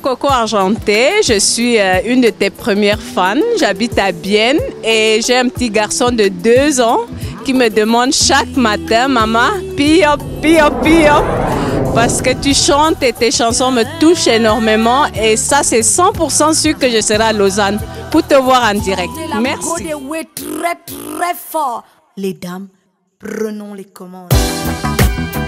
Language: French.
Coco Argenté, je suis une de tes premières fans. J'habite à Bienne et j'ai un petit garçon de 2 ans qui me demande chaque matin, maman, pio, pio, pio. Parce que tu chantes et tes chansons me touchent énormément et ça c'est 100% sûr que je serai à Lausanne pour te voir en direct. Merci. Très très fort. Les dames, prenons les commandes.